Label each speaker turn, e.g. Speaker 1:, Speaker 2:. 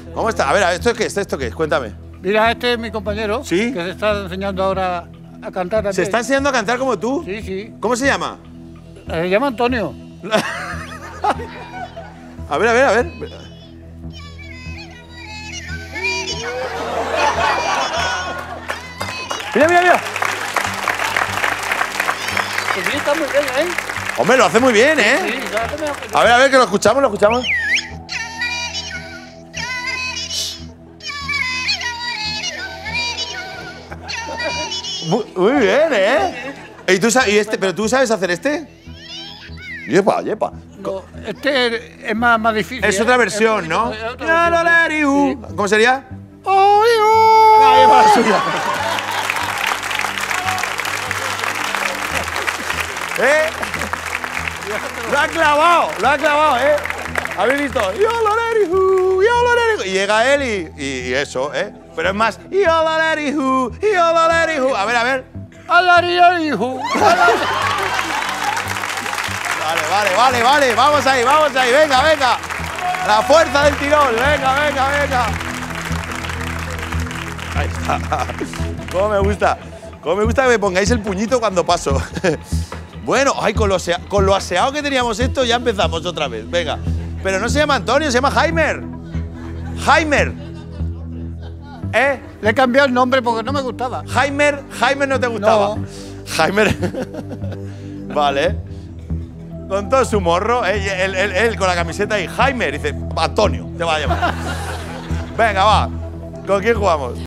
Speaker 1: ¿Cómo está? A ver, ¿esto qué es? ¿Esto qué es? Cuéntame.
Speaker 2: Mira, este es mi compañero.
Speaker 1: ¿Sí?
Speaker 2: Que se está enseñando ahora a cantar también.
Speaker 1: ¿Se está enseñando a cantar como tú?
Speaker 2: Sí, sí.
Speaker 1: ¿Cómo se llama?
Speaker 2: Se llama Antonio.
Speaker 1: A ver, a ver, a ver. Mira, mira, mira.
Speaker 2: Pues sí, está muy bien, ¿eh?
Speaker 1: Hombre, lo hace muy bien, ¿eh?
Speaker 2: Sí, lo hace mejor.
Speaker 1: A ver, que lo escuchamos, lo escuchamos. Muy bien, ¿eh? ¿Y tú sabes, pero tú sabes hacer este? Yepa, yepa.
Speaker 2: No, este es más difícil.
Speaker 1: Es otra versión, ¿no?
Speaker 2: Es otra versión, sí.
Speaker 1: ¿Cómo sería?
Speaker 2: ¡Ay,
Speaker 1: Ahí va la suya. ¿Eh? Lo ha clavado, ¿eh? ¿Habéis visto? Y llega él y eso, ¿eh? Pero es más. A ver, a ver. Vale. Vamos ahí. Venga. La fuerza del tirón. Venga. Ahí está. ¿Cómo me gusta que me pongáis el puñito cuando paso? Bueno, ay, con lo aseado que teníamos esto, ya empezamos otra vez. Venga. Pero no se llama Antonio, se llama Jaimer. ¿Eh?
Speaker 2: Le he cambiado el nombre porque no me gustaba.
Speaker 1: Jaimer no te gustaba.
Speaker 2: No.
Speaker 1: Jaimer. Vale. Con todo su morro, él con la camiseta y Jaimer dice, Antonio, te va a llamar. Venga, va. ¿Con quién jugamos?